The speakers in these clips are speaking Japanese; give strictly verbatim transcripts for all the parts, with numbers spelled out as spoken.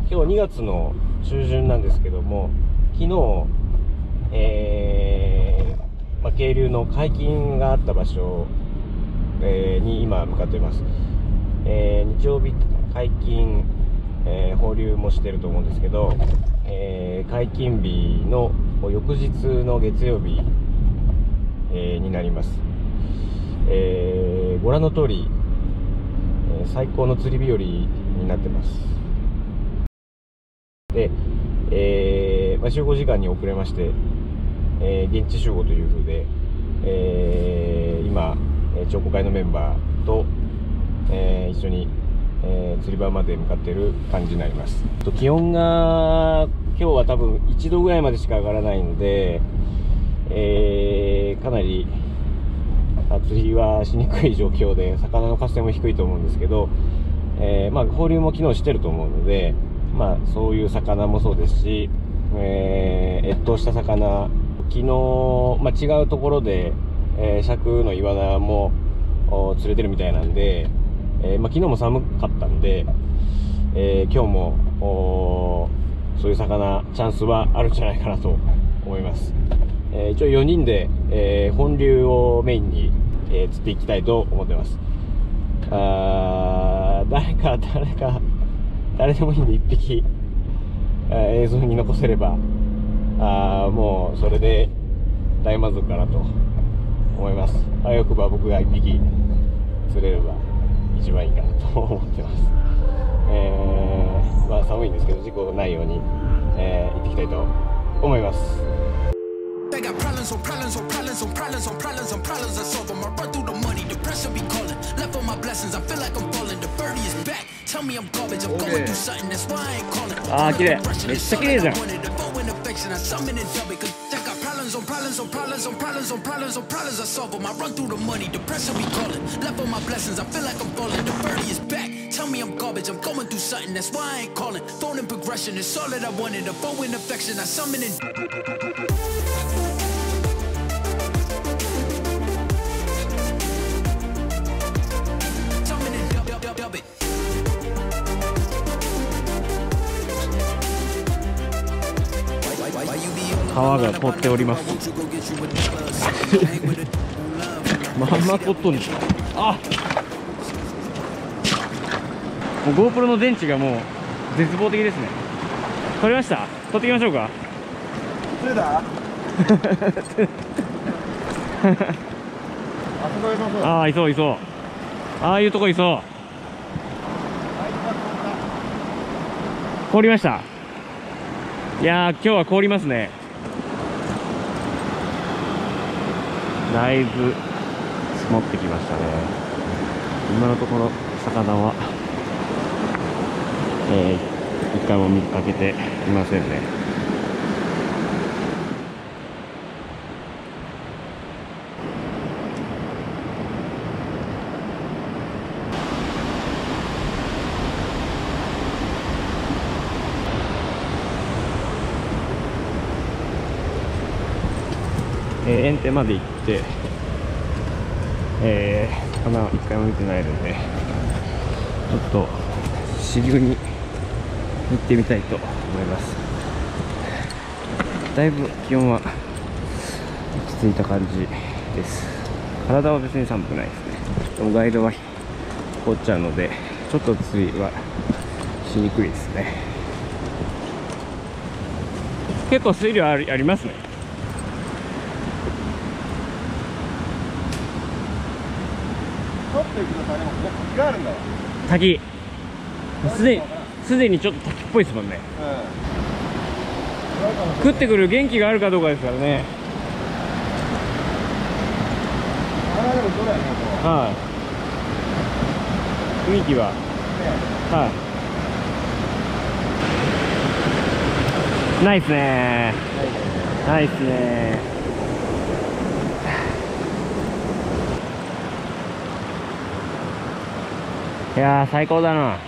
今日にがつの中旬なんですけども、昨日、えーまあ、渓流の解禁があった場所、えー、に今向かっています。えー、日曜日解禁、えー、放流もしてると思うんですけど、えー、解禁日の翌日の月曜日、えー、になります。えー、ご覧の通り、えー、最高の釣り日和になってます。で、えーまあ、集合時間に遅れまして、えー、現地集合という風で、えー、今彫刻会のメンバーと、えー、一緒に、えー、釣り場まで向かっている感じになります。と気温が今日は多分いちどぐらいまでしか上がらないので、えー、かなり釣りはしにくい状況で、魚の活性も低いと思うんですけど、えーまあ、放流も機能してると思うので、まあ、そういう魚もそうですし、えー、越冬した魚、昨日、まあ、違うところで、えー、尺のイワナも釣れてるみたいなんで、えーまあ、昨日も寒かったんで、えー、今日もそういう魚チャンスはあるんじゃないかなと思います。えー、一応よにんで、えー、本流をメインに、えー、釣っていきたいと思ってます。あー、誰か誰か誰でもいいんでいっぴき、えー、映像に残せれば、あーもうそれで大満足かなと思います。あよくば僕がいっぴき釣れれば一番いいかなと思ってます。えー、まあ寒いんですけど事故ないように、えー、行っていきたいと思います。They got problems on problems on problems on problems on problems on problems. I solve them. I run through the money. The pressure be calling. Left on my blessings. I feel like I'm falling. The birdie is back. Tell me I'm garbage. I'm going through something. That's why I ain't calling. あー、綺麗。めっちゃ綺麗じゃん。On problems, on problems, on problems, on problems, on problems, I solve them. I run through the money, the pressure be calling. Left on my blessings, I feel like I'm falling. The birdie is back. Tell me I'm garbage, I'm going through something. That's why I ain't calling. Phone in progression, it's all that I wanted. A phone in affection, I summon it. Summon it, dub, dub, dub, dub it.川が凍っております。まんま凍っとんです。あ、もう GoPro の電池がもう絶望的ですね。撮りました。撮っていきましょうか。釣れたああ、いそういそう。ああいうとこいそう。凍りました。いやー、今日は凍りますね。だいぶ積もってきましたね。今のところ魚は、えー、一回も見かけていませんね。えー、園庭まで行って、えー、魚一回も見てないので、ちょっと支流に行ってみたいと思います。だいぶ気温は落ち着いた感じです。体は別に寒くないですね。でもガイドは凍っちゃうので、ちょっと釣りはしにくいですね。結構水量あり、ありますね。滝、すでにすでにちょっと滝っぽいですもんね。うん、食ってくる元気があるかどうかですからね。はい、雰囲気は、はい、ないっすね。ないっすね。いやー、最高だな。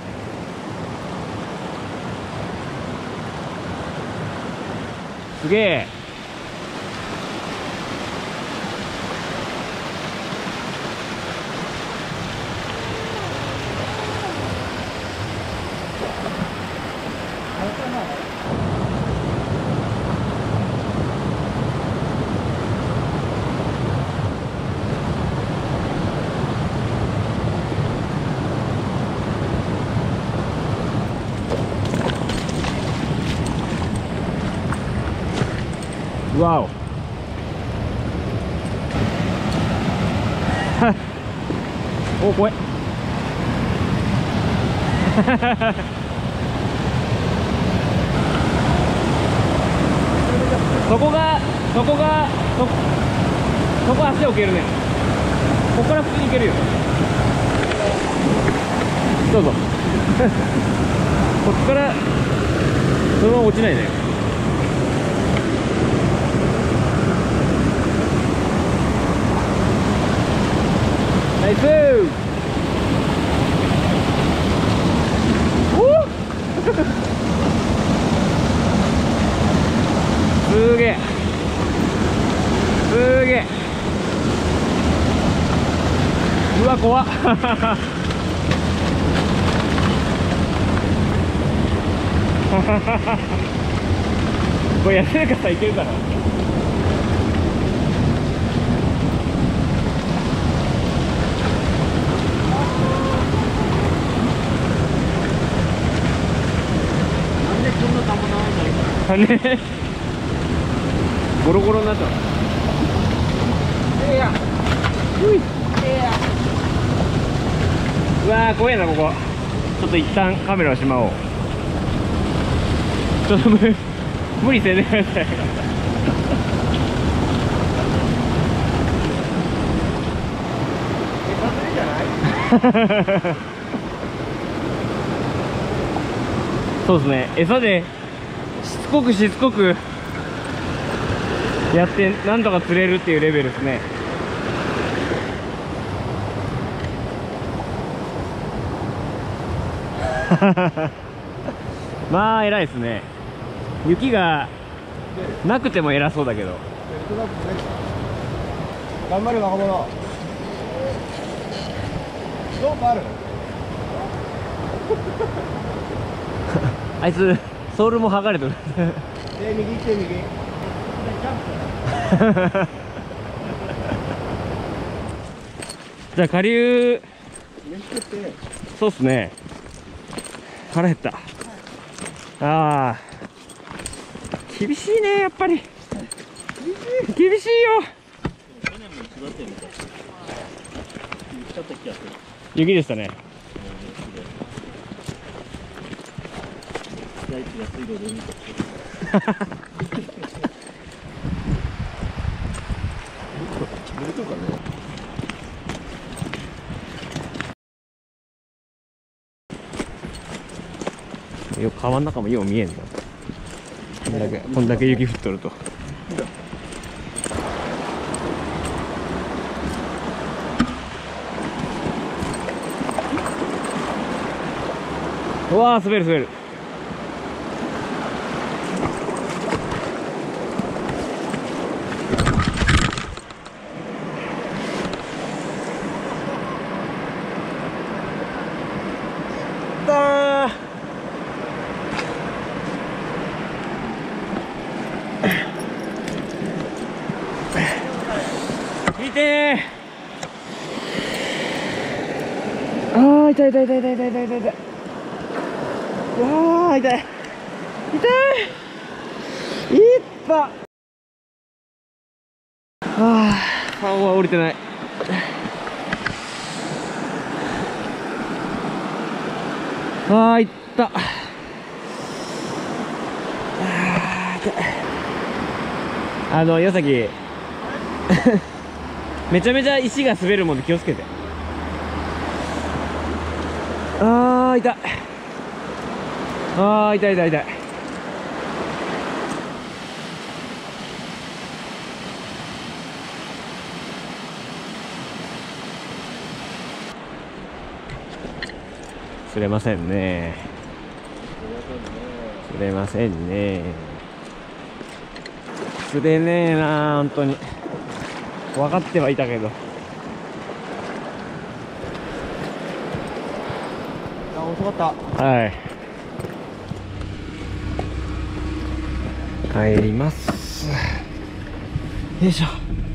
すげえ。 わおお、怖いそこがそこがそそこ足置けるね。ここから普通に行けるよ。どうぞこっからそのまま落ちないね。ナイスーすげえすげえ、うわ怖っこれやってるかさ、いけるかな。なんでこんなたまらないんだろうねゴロゴロになっちゃう。いやうい、うわー怖いなここ。ちょっと一旦カメラをしまおう。ちょっと無無理せんでくださいそうですね、餌でしつこくしつこくやってなんとか釣れるっていうレベルですね。まあ偉いですね。雪がなくても偉そうだけど。頑張れ若者。ロープあるあいつソールも剥がれてるえ右行って右じゃあ下流そうっすね。腹減った。ああ厳しいねやっぱり厳しいよ。雪でしたね。よく川の中もよう見えんの。こんだけこんだけ雪降っとると。うわー滑る滑る。だー見てー。あー痛い痛い痛い痛い痛い痛い痛い痛い。うわー痛い痛いいったああ顔は降りてない。ああいったああの岩崎めちゃめちゃ石が滑るもんで気をつけて。ああ痛いああ痛い痛い痛い。釣れませんね。釣れませんね。釣れねえな本当に。分かってはいたけど。あ、遅かった。はい。帰ります。よいしょ。